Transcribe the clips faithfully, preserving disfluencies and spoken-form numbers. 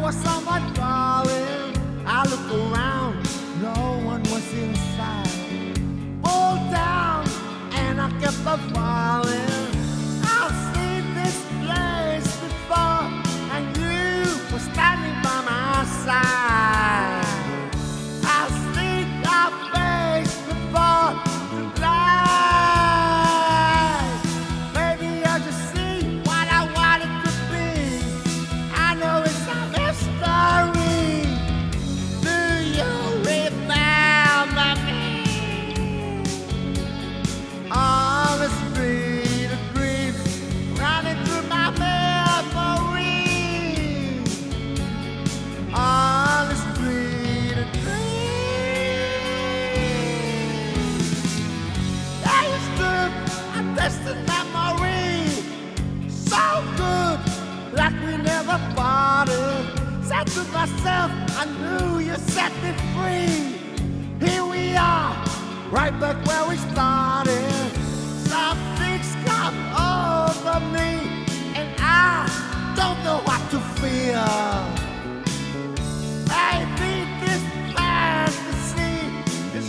was someone calling. I looked around, no one was inside. Pulled down and I kept on falling. I've seen this place before, and you were standing by my side. I've seen our face before tonight. Maybe I just see what I wanted to be. I know it's a mystery. Do you remember me? All the street of dreams running through my memory. All the street of dreams. There you stood, a distant memory. So good, like we never parted. Said to myself, I knew you set me free. Here we are, right back where we started. Some things come over me, and I don't know what to feel. Maybe this fantasy is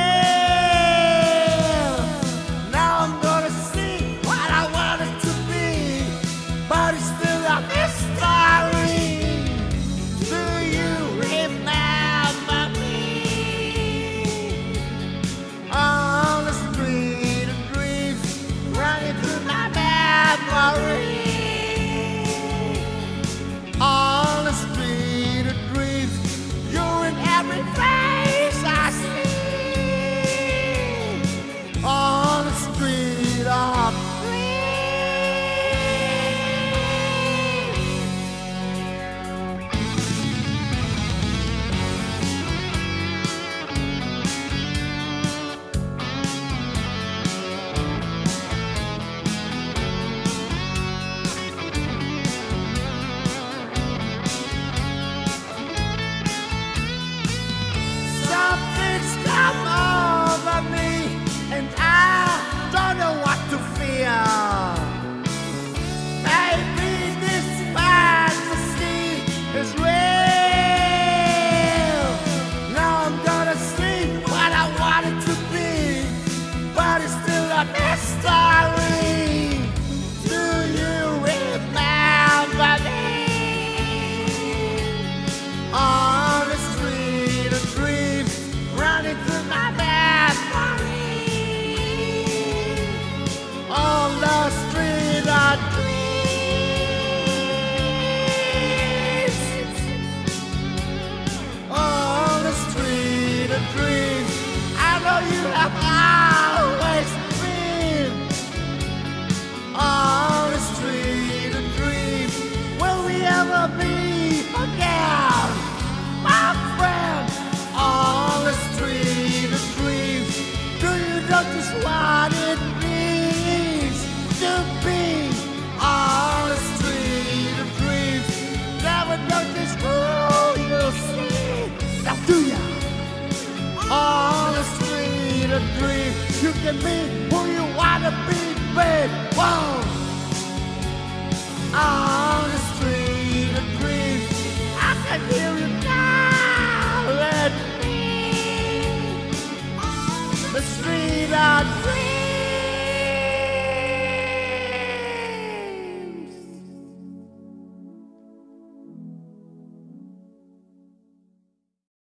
real. Now I'm gonna see what I wanted to be, but it's still a mystery. Do you remember me? On the street of dreams, running through my memory. On the street of dreams, you're in every face I see. On the street of something's come over me, and I don't know what to feel. Maybe this fantasy is real. Now I'm gonna see what I wanted to be, but it's still a mystery. Do you remember me? On the street of dreams, running through my memory. On the street of dreams. On the street of dreams. I know you have always been. On the street of dreams. Will we ever be again, my friend? On the street of dreams. Do you know just what it means to be on the street of dreams? Never know just who you'll see. Now do ya? On the street of dreams, you can be who you wanna be, babe. Whoa. On